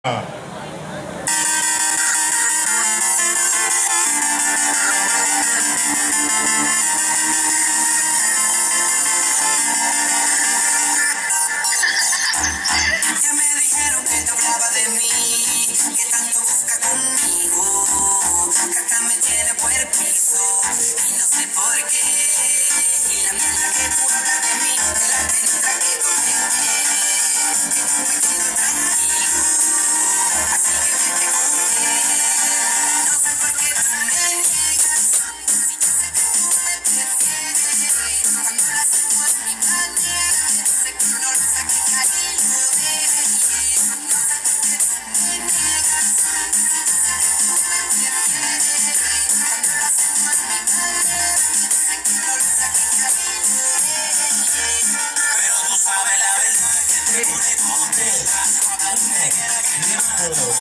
Ya me dijeron que te hablaba de mí, que tanto busca conmigo, que hasta me tiene por el piso y no sé por qué. Y la mierda que tú hablas de mí, de la tendrá que comer, que tú me quedo tranquilo, así que vete con él. No sé por qué tú me niegas, si yo sé que tú me prefieres, cuando lo hacemos a mi manera, yo sé que no lo saqué cariño. Pero tú sabes la verdad que te pone contenta.